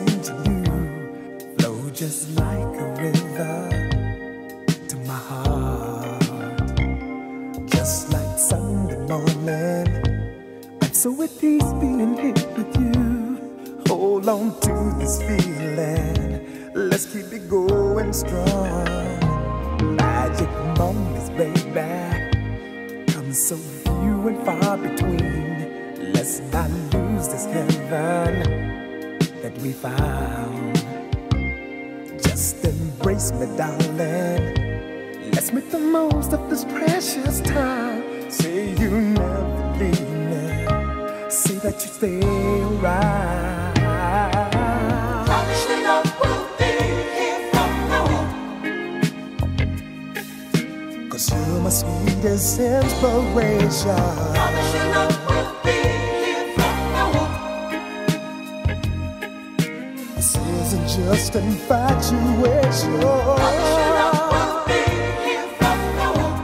sing to you flow just like a river to my heart, just like Sunday morning. I'm so at peace being here with you. Hold on to this feeling, let's keep it going strong. Magic moments, baby, come so few and far between. Let's not lose this heaven that we found. Just embrace me, darling. Let's make the most of this precious time. Say you never leave me, say that you stay around. Promise your love will be here from now on. 'Cause you're my sweetest inspiration. Promise your love will be here from now on. This isn't just infatuation. Promise your love will be here from now on.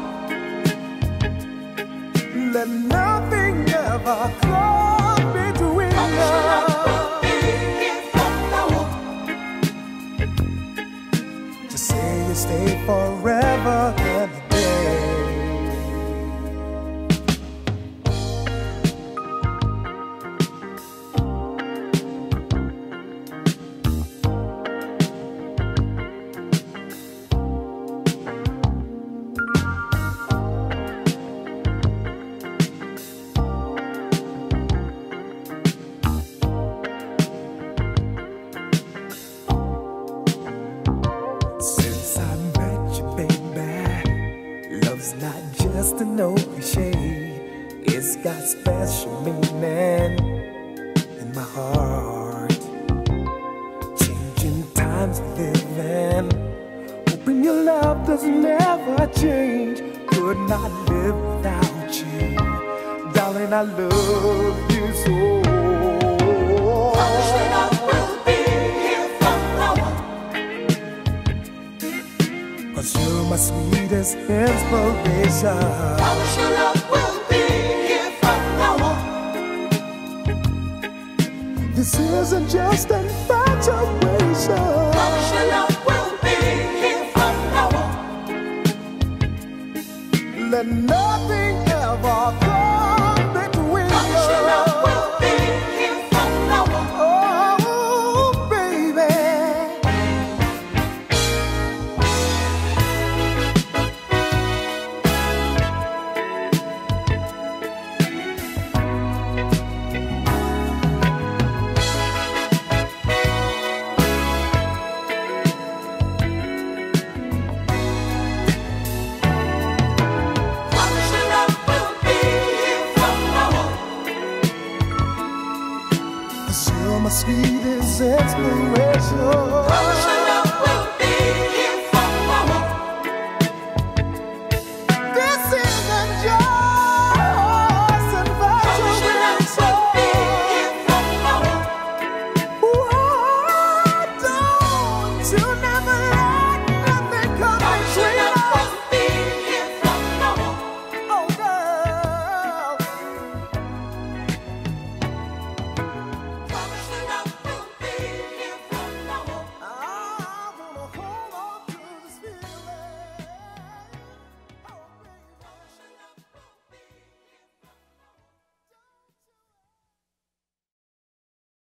Let nothing ever come between us. Promise your love will be here from now on. Just say you stay forever and a day. Since I met you, baby, love's not just an old cliche. It's got special meaning in my heart. Changing times we live in, hoping your love does never change. Could not live without you, darling, I love you so. Promise your love will be here from now on. 'Cause you're my sweetest inspiration. Promise your love will be here from now on. This isn't just infatuation. Promise your love will be here from now on. Let nothing ever come between Promise your love will be here from now on. Oh, baby. Promise your love will be here from now on. 'Cause you're my sweetest inspiration. Promise